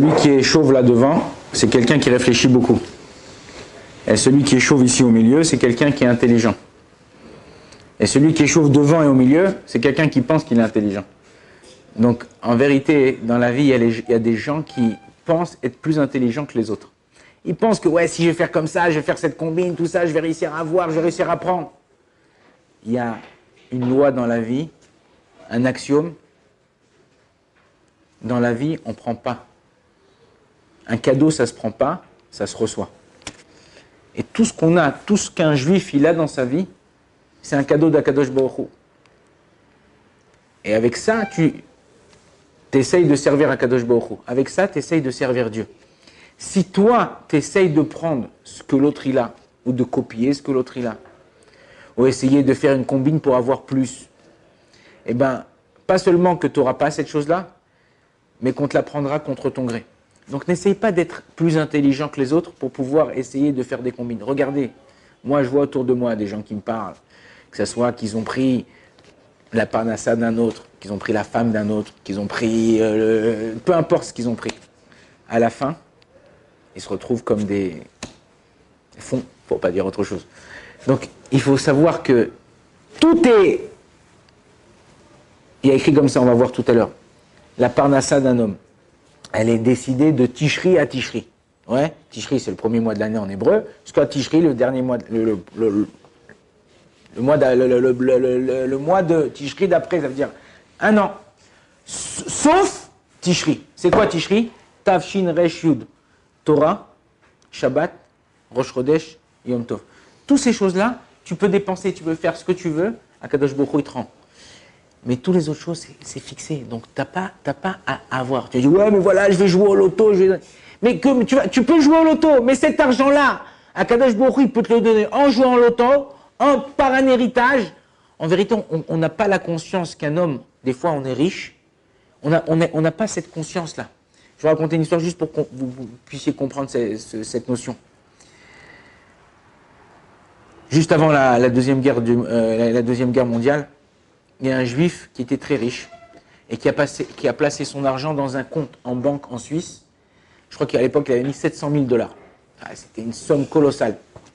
Celui qui est chauve là devant, c'est quelqu'un qui réfléchit beaucoup. Et celui qui est chauve ici au milieu, c'est quelqu'un qui est intelligent. Et celui qui est chauve devant et au milieu, c'est quelqu'un qui pense qu'il est intelligent. Donc, en vérité, dans la vie, il y a des gens qui pensent être plus intelligents que les autres. Ils pensent que, ouais, si je vais faire comme ça, je vais faire cette combine, tout ça, je vais réussir à voir, je vais réussir à prendre. Il y a une loi dans la vie, un axiome. Dans la vie, on ne prend pas. Un cadeau, ça ne se prend pas, ça se reçoit. Et tout ce qu'on a, tout ce qu'un juif il a dans sa vie, c'est un cadeau d'Akadosh Baruch Hu. Et avec ça, tu essayes de servir Akadosh Baruch Hu. Avec ça, tu essayes de servir Dieu. Si toi, tu essayes de prendre ce que l'autre il a, ou de copier ce que l'autre il a, ou essayer de faire une combine pour avoir plus, eh bien, pas seulement que tu n'auras pas cette chose-là, mais qu'on te la prendra contre ton gré. Donc n'essaye pas d'être plus intelligent que les autres pour pouvoir essayer de faire des combines. Regardez, moi je vois autour de moi des gens qui me parlent, que ce soit qu'ils ont pris la parnassa d'un autre, qu'ils ont pris la femme d'un autre, qu'ils ont pris, peu importe ce qu'ils ont pris. À la fin, ils se retrouvent comme des fonds, pour pas dire autre chose. Donc il faut savoir que tout est... Il y a écrit comme ça, on va voir tout à l'heure. La parnassa d'un homme, elle est décidée de Tishri à Tishri. Ouais, Tishri c'est le premier mois de l'année en hébreu, jusqu'à Tishri le dernier mois, le mois de Tishri d'après, ça veut dire un an. Sauf Tishri. C'est quoi Tishri? Tavshin Resh Yud. Torah, Shabbat, Rosh Chodesh, Yom Tov. Toutes ces choses-là, tu peux dépenser, tu peux faire ce que tu veux, Akadosh Baruch Hu il te rend. Mais toutes les autres choses, c'est fixé. Donc, tu n'as pas à avoir. Tu dis, ouais, mais voilà, je vais jouer au loto. Mais tu peux jouer au loto, mais cet argent-là, Akadosh Baruch Hu, il peut te le donner en jouant au loto, par un héritage. En vérité, on n'a pas la conscience qu'un homme, des fois, on est riche. On n'a pas cette conscience-là. Je vais raconter une histoire juste pour que vous puissiez comprendre cette notion. Juste avant la deuxième guerre mondiale, il y a un juif qui était très riche et qui a placé son argent dans un compte en banque en Suisse. Je crois qu'à l'époque, il avait mis 700 000 $. C'était une somme colossale.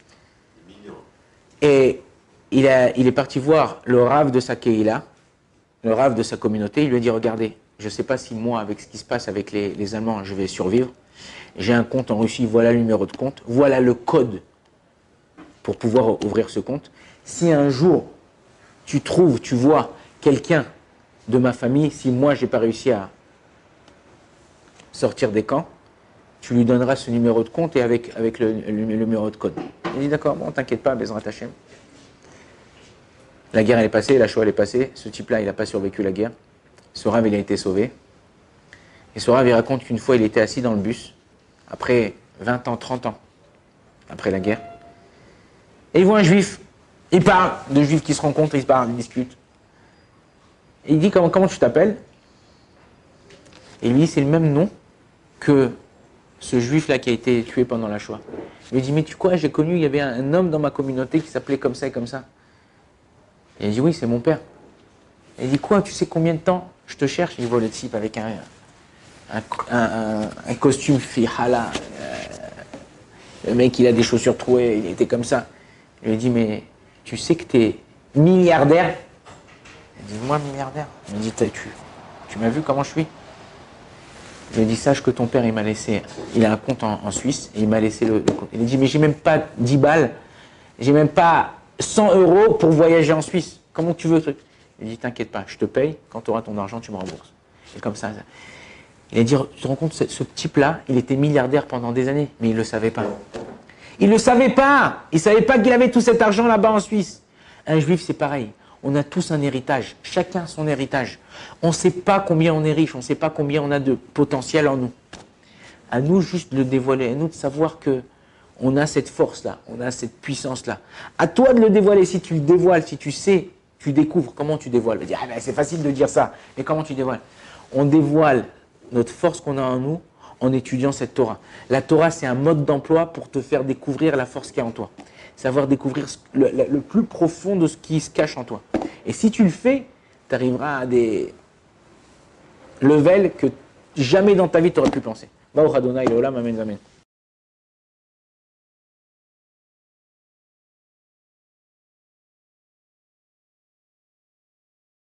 Et il est parti voir le Rav de sa Keila, le Rav de sa communauté. Il lui a dit, regardez, je ne sais pas si moi, avec ce qui se passe avec les Allemands, je vais survivre. J'ai un compte en Russie, voilà le numéro de compte, voilà le code pour pouvoir ouvrir ce compte. Si un jour, tu vois quelqu'un de ma famille, si moi, je n'ai pas réussi à sortir des camps, tu lui donneras ce numéro de compte et avec le numéro de code. Il dit, d'accord, bon, t'inquiète pas, Bezrat Hashem. La guerre, elle est passée, la Shoah, elle est passée. Ce type-là, il n'a pas survécu la guerre. Ce Rav, il a été sauvé. Et ce Rav, il raconte qu'une fois, il était assis dans le bus, après 20 ans, 30 ans, après la guerre. Et il voit un juif. Il parle de juifs qui se rencontrent, ils se parlent, ils discutent. Et il dit, comment tu t'appelles? Et lui, c'est le même nom que ce juif-là qui a été tué pendant la Shoah. Il lui dit, mais tu quoi, j'ai connu, il y avait un homme dans ma communauté qui s'appelait comme ça et comme ça. Et il dit, oui, c'est mon père. Et il dit, quoi, tu sais combien de temps je te cherche? Il voit le type avec un costume fihala. Le mec, il a des chaussures trouées, il était comme ça. Il lui dit, mais tu sais que tu es milliardaire? Il dit, moi, milliardaire? Il me dit, tu m'as vu comment je suis? Je lui dis, sache que ton père, il m'a laissé, il a un compte en Suisse, et il m'a laissé le compte. Il me dit, mais j'ai même pas 10 balles, j'ai même pas 100 € pour voyager en Suisse. Comment tu veux le truc? Il dit, t'inquiète pas, je te paye, quand tu auras ton argent, tu me rembourses. Et comme ça. Il a dit, tu te rends compte, ce type-là, il était milliardaire pendant des années, mais il ne le savait pas. Il ne le savait pas. Il ne savait pas qu'il avait tout cet argent là-bas en Suisse. Un juif, c'est pareil. On a tous un héritage. Chacun son héritage. On ne sait pas combien on est riche. On ne sait pas combien on a de potentiel en nous. À nous juste de le dévoiler. À nous de savoir qu'on a cette force-là. On a cette puissance-là. À toi de le dévoiler. Si tu le dévoiles, si tu sais, tu découvres. Comment tu dévoiles? On va dire, ah ben, c'est facile de dire ça. Mais comment tu dévoiles? On dévoile notre force qu'on a en nous en étudiant cette Torah. La Torah, c'est un mode d'emploi pour te faire découvrir la force qu'il y a en toi. Savoir découvrir le plus profond de ce qui se cache en toi. Et si tu le fais, tu arriveras à des levels que jamais dans ta vie tu aurais pu penser. Baruch Adonai Leolam, Amen, Amen.